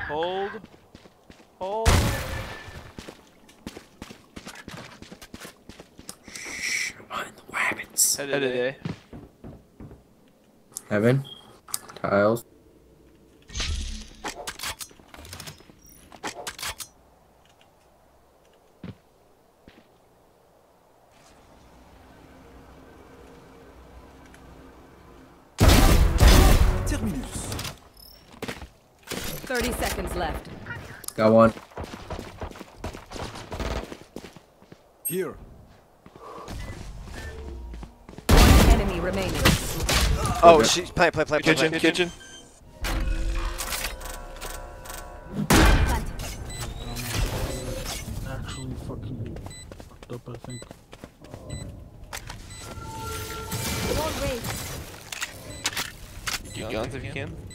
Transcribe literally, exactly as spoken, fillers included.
Hold. Hold. Shh, mind the rabbits. Headed A. Heaven. Tiles. Terminus. Thirty seconds left. Got one. Here. Enemy remaining. Oh, she play, play, play, play, Kitchen, play. kitchen. Actually fucking fucked up, I think. Won't wait. Get guns if you can.